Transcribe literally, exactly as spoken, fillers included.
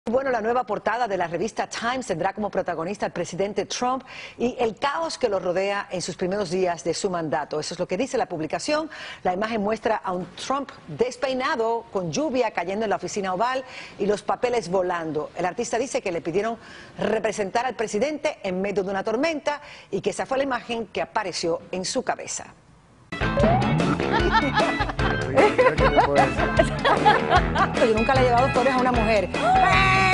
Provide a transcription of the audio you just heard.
Bueno, la nueva portada de la revista Times tendrá como protagonista al presidente Trump y el caos que lo rodea en sus primeros días de su mandato. Eso es lo que dice la publicación. La imagen muestra a un Trump despeinado, con lluvia cayendo en la oficina oval y los papeles volando. El artista dice que le pidieron representar al presidente en medio de una tormenta y que esa fue la imagen que apareció en su cabeza. Yo nunca le he llevado flores a una mujer.